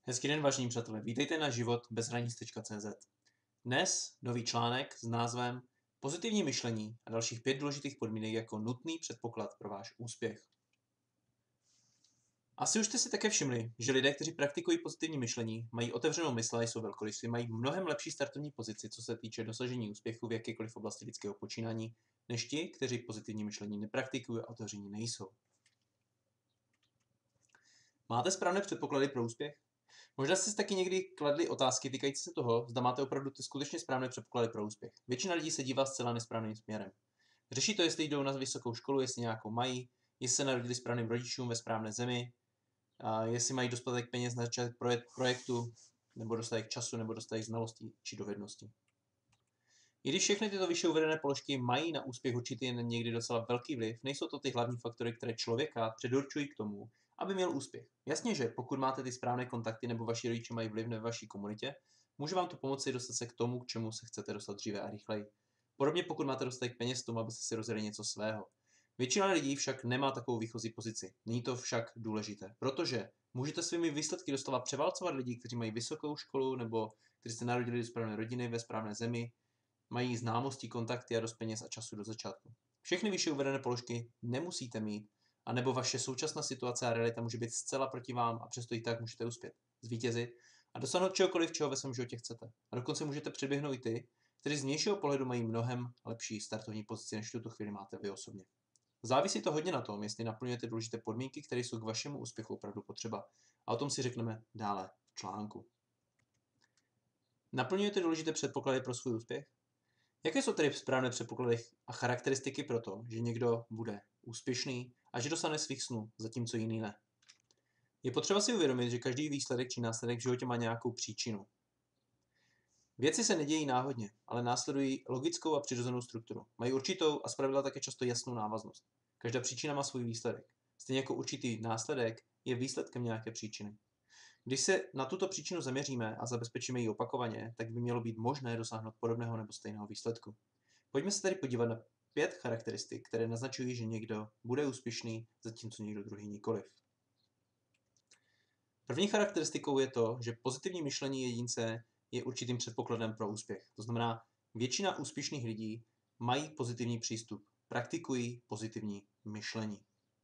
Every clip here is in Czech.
Hezký den, vážení přátelé, vítejte na život bez hranic.cz. Dnes nový článek s názvem Pozitivní myšlení a dalších 5 důležitých podmínek jako nutný předpoklad pro váš úspěch. Asi už jste si také všimli, že lidé, kteří praktikují pozitivní myšlení, mají otevřenou mysl a jsou velkorysí, mají mnohem lepší startovní pozici, co se týče dosažení úspěchu v jakékoliv oblasti lidského počínání, než ti, kteří pozitivní myšlení nepraktikují a otevření nejsou. Máte správné předpoklady pro úspěch? Možná jste si taky někdy kladli otázky týkající se toho, zda máte opravdu ty skutečně správné předpoklady pro úspěch. Většina lidí se dívá zcela nesprávným směrem. Řeší to, jestli jdou na vysokou školu, jestli nějakou mají, jestli se narodili správným rodičům ve správné zemi, a jestli mají dostatek peněz na začátek projektu, nebo dostatek času, nebo dostatek znalostí či dovedností. I když všechny tyto vyšší uvedené položky mají na úspěch určitý někdy docela velký vliv, nejsou to ty hlavní faktory, které člověka předurčují k tomu, aby měl úspěch. Jasně, že pokud máte ty správné kontakty nebo vaši rodiče mají vliv ve vaší komunitě, může vám to pomoci dostat se k tomu, k čemu se chcete dostat dříve a rychleji. Podobně pokud máte dostatek peněz k tomu, abyste si rozjeli něco svého. Většina lidí však nemá takovou výchozí pozici. Není to však důležité, protože můžete svými výsledky doslova převálcovat lidi, kteří mají vysokou školu nebo kteří se narodili do správné rodiny ve správné zemi, mají známosti, kontakty a dost peněz a času do začátku. Všechny vyšší uvedené položky nemusíte mít, anebo vaše současná situace a realita může být zcela proti vám a přesto i tak můžete uspět, zvítězit a dosáhnout čehokoliv, čeho ve svém životě chcete. A dokonce můžete předběhnout i ty, kteří z vnějšího pohledu mají mnohem lepší startovní pozici, než v tuto chvíli máte vy osobně. Závisí to hodně na tom, jestli naplňujete důležité podmínky, které jsou k vašemu úspěchu opravdu potřeba. A o tom si řekneme dále v článku. Naplňujete důležité předpoklady pro svůj úspěch? Jaké jsou tedy správné předpoklady a charakteristiky pro to, že někdo bude úspěšný a že dosáhne svých snů, zatímco jiný ne? Je potřeba si uvědomit, že každý výsledek či následek v životě má nějakou příčinu. Věci se nedějí náhodně, ale následují logickou a přirozenou strukturu. Mají určitou a zpravidla také často jasnou návaznost. Každá příčina má svůj výsledek. Stejně jako určitý následek je výsledkem nějaké příčiny. Když se na tuto příčinu zaměříme a zabezpečíme ji opakovaně, tak by mělo být možné dosáhnout podobného nebo stejného výsledku. Pojďme se tedy podívat na 5 charakteristik, které naznačují, že někdo bude úspěšný, zatímco někdo druhý nikoliv. První charakteristikou je to, že pozitivní myšlení jedince je určitým předpokladem pro úspěch. To znamená, většina úspěšných lidí mají pozitivní přístup, praktikují pozitivní myšlení.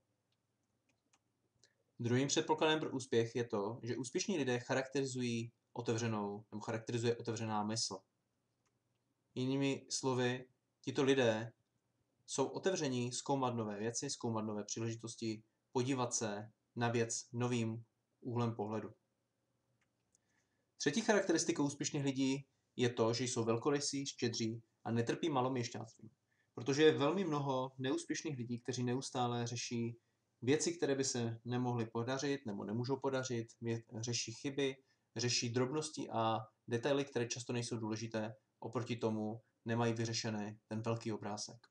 Druhým předpokladem pro úspěch je to, že úspěšní lidé charakterizuje otevřená mysl. Jinými slovy, tito lidé jsou otevření zkoumat nové věci, zkoumat nové příležitosti, podívat se na věc novým úhlem pohledu. Třetí charakteristikou úspěšných lidí je to, že jsou velkorysí, štědří a netrpí maloměšťanstvím. Protože je velmi mnoho neúspěšných lidí, kteří neustále řeší věci, které by se nemohly podařit nebo nemůžou podařit, řeší chyby, řeší drobnosti a detaily, které často nejsou důležité, oproti tomu nemají vyřešený ten velký obrázek.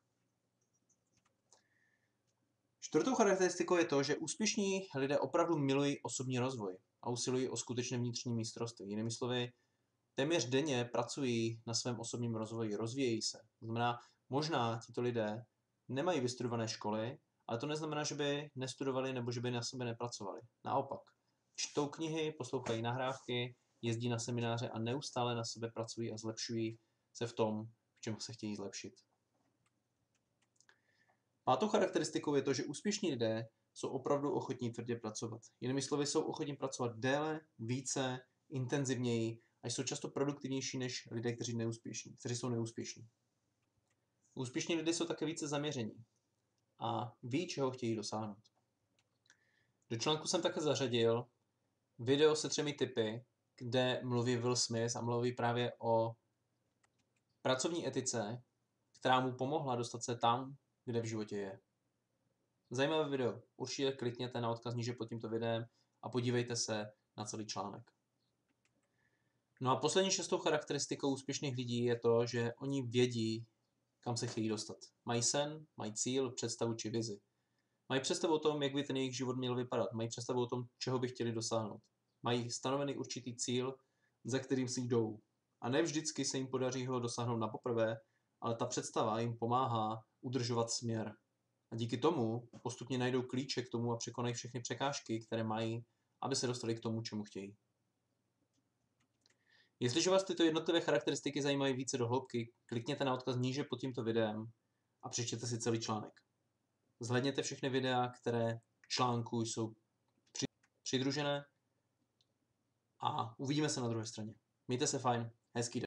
Čtvrtou charakteristikou je to, že úspěšní lidé opravdu milují osobní rozvoj a usilují o skutečné vnitřní mistrovství. Jinými slovy, téměř denně pracují na svém osobním rozvoji, rozvíjejí se. To znamená, možná tito lidé nemají vystudované školy, ale to neznamená, že by nestudovali nebo že by na sebe nepracovali. Naopak, čtou knihy, poslouchají nahrávky, jezdí na semináře a neustále na sebe pracují a zlepšují se v tom, v čem se chtějí zlepšit. Pátou charakteristikou je to, že úspěšní lidé jsou opravdu ochotní tvrdě pracovat. Jinými slovy, jsou ochotní pracovat déle, více, intenzivněji a jsou často produktivnější než lidé, kteří jsou neúspěšní. Úspěšní lidé jsou také více zaměření a ví, čeho chtějí dosáhnout. Do článku jsem také zařadil video se 3 tipy, kde mluví Will Smith a mluví právě o pracovní etice, která mu pomohla dostat se tam, kde v životě je. Zajímavé video. Určitě klikněte na odkaz níže pod tímto videem a podívejte se na celý článek. No a poslední 6. charakteristikou úspěšných lidí je to, že oni vědí, kam se chtějí dostat. Mají sen, mají cíl, představu či vizi. Mají představu o tom, jak by ten jejich život měl vypadat. Mají představu o tom, čeho by chtěli dosáhnout. Mají stanovený určitý cíl, za kterým si jdou. A ne vždycky se jim podaří ho dosáhnout na poprvé, ale ta představa jim pomáhá udržovat směr. A díky tomu postupně najdou klíče k tomu a překonají všechny překážky, které mají, aby se dostali k tomu, čemu chtějí. Jestliže vás tyto jednotlivé charakteristiky zajímají více do hloubky, klikněte na odkaz níže pod tímto videem a přečtěte si celý článek. Zhlédněte všechny videa, které k článku jsou přidružené a uvidíme se na druhé straně. Mějte se fajn, hezký den.